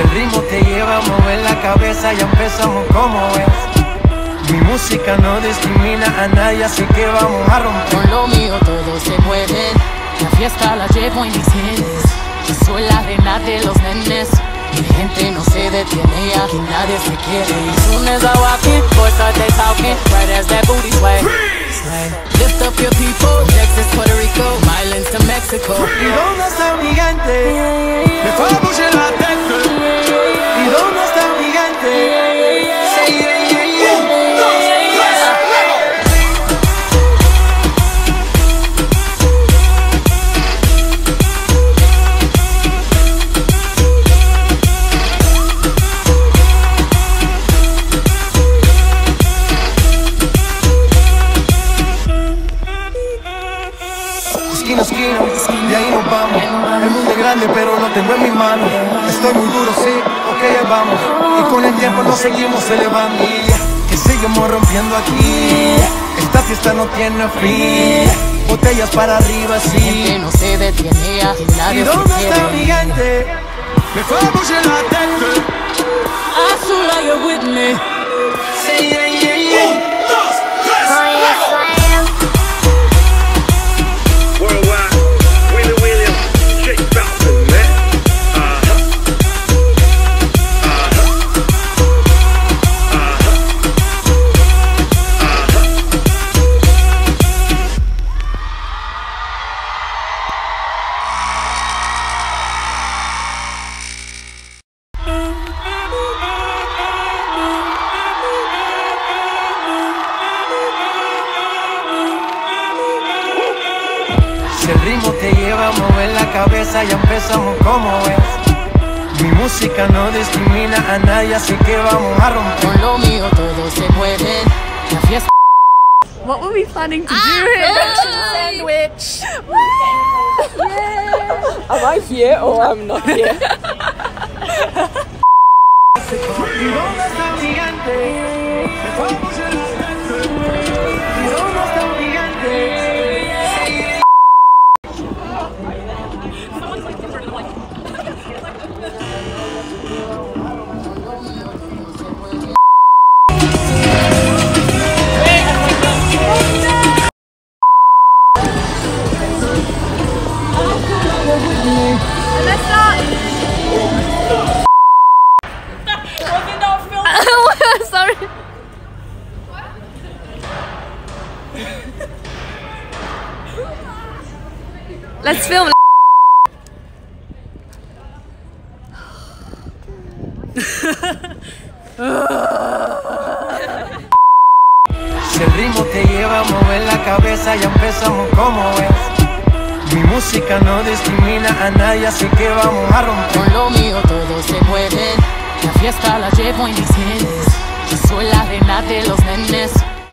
el ritmo te lleva a mover la cabeza, ya empezamos como es. Mi música no discrimina a nadie, así que vamos a romper. Con lo mío todo se puede, la fiesta la llevo en mis genes. Yo soy la reina de los nenes. Mi gente no se detiene, aquí nadie se quiere. As soon as I walk in, boys start they talking, right as that booty sway. Lift up your people, Texas, Puerto Rico, Islands to Mexico. ¿Y dónde está mi gente? Me fue a bouger la tête. ¿Y dónde está mi gente? Say yeah, yeah, yeah. 1, 2, 3, esquina, de ahí nos vamos. El mundo es grande pero lo tengo en mis manos. Estoy muy duro, sí, ok, ya vamos. Y con el tiempo nos seguimos elevando. Que seguimos rompiendo aquí. Esta fiesta no tiene fin. Botellas para arriba, sí. Mi gente no se detiene, aquí nadie se quiere. ¿Y dónde está mi gente? Me fue a bouger la tête. Azul, are you with me? Say yeah, yeah, yeah. 1, 2, 3, Worldwide, Willie Williams, Jake Falcon, man. Si el ritmo te lleva a mover la cabeza, ya empezamos como es. Mi música no discrimina a nadie, así que vamos a romper. Con lo mío todo se puede, la fiesta. What were we planning to do here? Sandwich. Yeah. Am I here or I'm not here? ¿Y dónde está mi gente? Me fue a bouger la tête. ¿Y dónde está mi gente? Sorry. Let's film. Si el ritmo te lleva a mover la cabeza, ya empezamos como es. Mi música no discrimina a nadie, así que vamos a romper. Con lo mío todo se puede, la fiesta la llevo en mis genes. Yo soy la reina de los nenes.